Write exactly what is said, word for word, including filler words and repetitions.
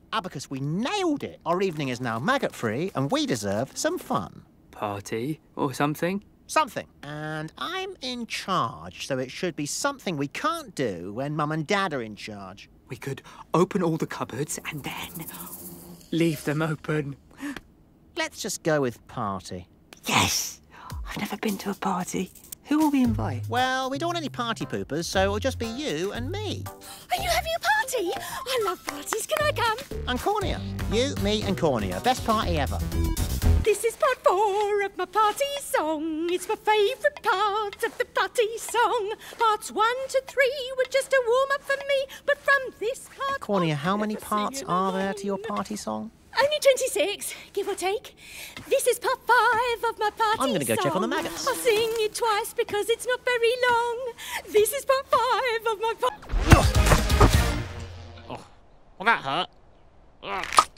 Abacus, we nailed it. Our evening is now maggot-free and we deserve some fun. Party or something? Something. And I'm in charge, so it should be something we can't do when Mum and Dad are in charge. We could open all the cupboards and then leave them open. Let's just go with party. Yes! I've never been to a party. Who will we invite? Well, we don't want any party poopers, so it'll just be you and me. Are you having a party? I love parties. Can I come? And Cornea. You, me and Cornea. Best party ever. This is part four of my party song. It's my favourite part of the party song. Parts one to three were just a warm-up for me, but from this part... Cornea, how many parts are there to your party song? Only twenty-six, give or take. This is part five of my party song. I'm going to go check on the maggots. I'll sing it twice because it's not very long. This is part five of my... Oh, well, that hurt. Ugh.